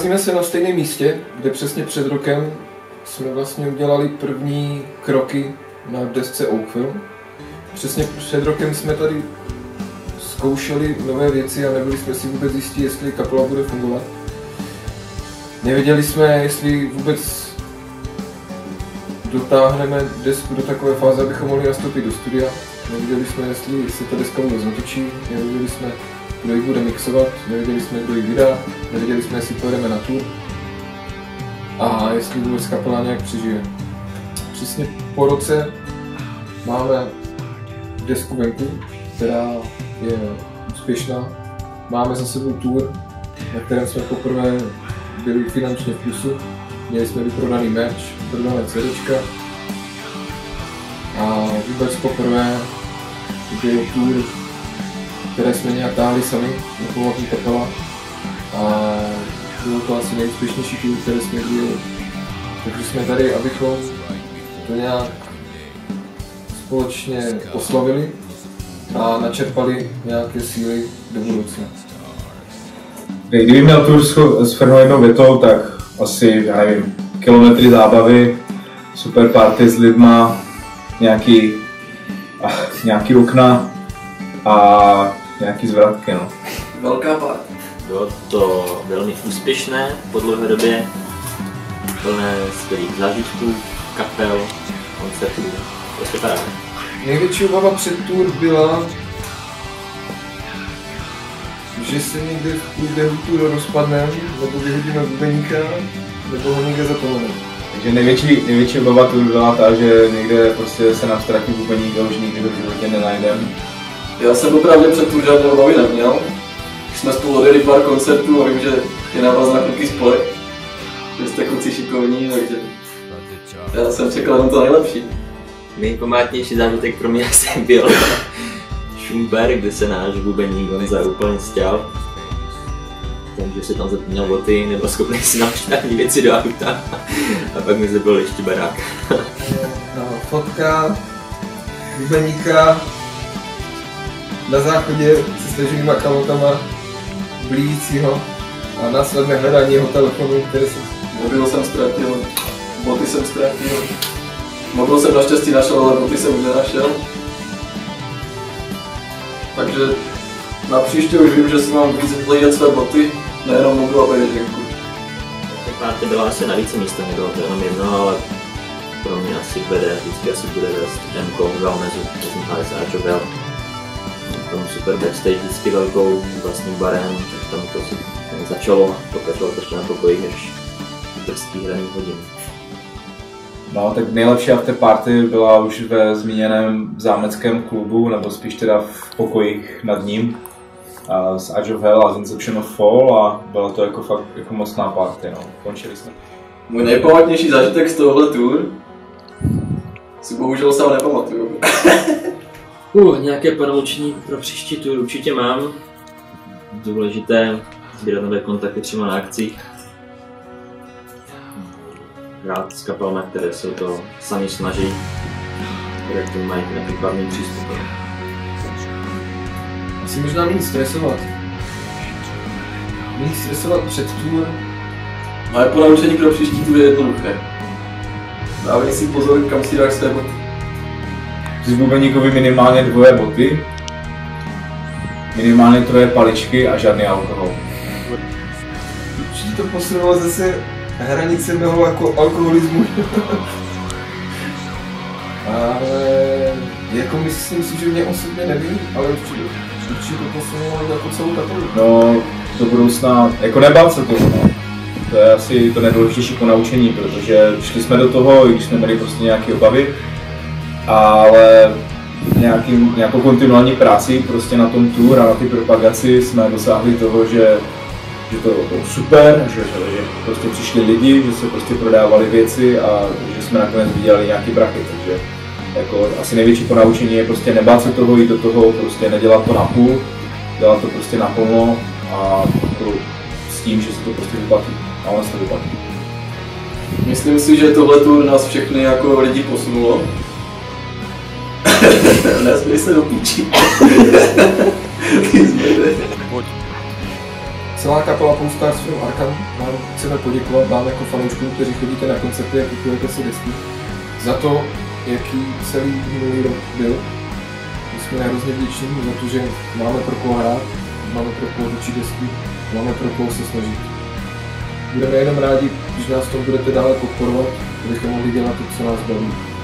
Nacházíme se na stejném místě, kde přesně před rokem jsme vlastně udělali první kroky na desce Oakfilm. Přesně před rokem jsme tady zkoušeli nové věci a nebyli jsme si vůbec jistí, jestli kapela bude fungovat. Nevěděli jsme, jestli vůbec dotáhneme desku do takové fáze, abychom mohli nastoupit do studia. Nevěděli jsme, jestli se ta deska vůbec natočí, nevěděli jsme, kdo ji bude mixovat, nevěděli jsme, kdo ji vydá, nevěděli jsme, jestli pojedeme na tour a jestli vůbec kapela nějak přežije. Přesně po roce máme desku venku, která je úspěšná. Máme za sebou tour, na kterém jsme poprvé byli finančně v plusu. Měli jsme vyprodaný merch, prodané CDčka a vůbec poprvé byl tour, které jsme nějak táhli sami, jako kapela, a bylo to asi nejúspěšnější tour, které jsme dělali. Takže jsme tady, abychom to nějak společně oslavili a načerpali nějaké síly do budoucna. Kdyby měl tour shrnout jednou větou, tak asi, já nevím, kilometry zábavy, super party s lidma, nějaký okna a nějaký zvratky, no. Velká party. Bylo to velmi úspěšné po dlouhé době, plné skvělých zážitků, kapel, koncertů, prostě paráda. Největší obava před tour byla, že se někde v průběhu tour rozpadneme, nebo vyhodíme bubeníka, nebo ho někde zapomeneme. Takže největší obava tour byla ta, že někde prostě se nám ztratí bubeník a už nikdy do životě nenajdeme. Já jsem opravdu před tour žádné obavy neměl. Když jsme spolu odjeli pár koncertů a vím, že je na vás na kluky spolek, že jste kluci šikovní, takže já jsem čekal jenom to nejlepší. Nejpamátnější zážitek pro mě asi byl Šumberk, kde se náš bubeník Honza úplně stěl. Takže si tam zapomněl boty, nebyl schopný si naučit ani věci do auta a pak mi zabil ještě barák. No, fotka bubeníka na záchodě se staženýma kalotama blíjícího a následné hledání jeho telefonu, které jsem... Mobil jsem ztratil, boty jsem ztratil. Mobil jsem naštěstí našel, ale boty jsem nenašel. Takže na příště už vím, že si mám víc hledat své boty, nejenom mobil a peněženku. Ta party byla asi na více místech, nebylo to jenom jedno, ale pro mě asi vždycky asi bude dost Demko, Galmezu, to jsem hráli s Archobel. Tam super backstage vždycky velkou vlastním barem, tak tam to si začalo, pokračovalo ještě na pokoji než brzký hraní hodin. No, tak nejlepší afterparty byla už ve zmíněném zámeckém klubu, nebo spíš teda v pokojích nad ním s Age of Hell a z Inception of Fall a byla to jako fakt jako mocná party, no. Končili jsme. Můj nejpamatnější zážitek z tohohle tour si bohužel sám nepamatuju. Nějaké ponaučení pro příští tour určitě mám. Důležité sbírat nové kontakty přímo na akcích. Hrát s kapelami, které se to sami snaží, které k tomu mají nějaký kladný přístup. Asi možná méně stresovat. Méně stresovat před tour. Moje ponaučení pro příští tour je jednoduché. Dávej si pozor, kam si dáš své boty. Při bubeníkovi minimálně 2 boty, minimálně 3 paličky a žádný alkohol. Určitě to posunulo zase hranice mého jako alkoholismu. Ale jako myslím si, že mě osobně nevím, ale určitě to posunulo jako celou kapelu. No, do budoucna, jako nebát se toho, no. To je asi to nejdůležitější ponaučení, protože šli jsme do toho, i když jsme měli prostě nějaké obavy, ale nějakou kontinuální práci prostě na tom tour a na ty propagaci jsme dosáhli toho, že to bylo super, že prostě přišli lidi, že se prostě prodávali věci a že jsme nakonec vydělali nějaký prachy, takže jako asi největší ponaučení je prostě nebát se toho, jít do toho, prostě nedělat to na půl, dělat to prostě naplno a jako s tím, že se to prostě vyplatí, a ono se to vyplatí. Myslím si, že tohle tour nás všechny jako lidi posunulo. Nesmí se do píči. Celá kapela Poststars from Arkham vám chceme poděkovat vám jako fanouškům, kteří chodíte na koncerty a kupujete si desky, za to, jaký celý minulý rok byl. My jsme hrozně vděční za to, že máme pro koho hrát, máme pro koho točit desky, máme pro koho se snažit. Budeme jenom rádi, když nás v tom budete dále podporovat, abychom mohli dělat to, co nás baví.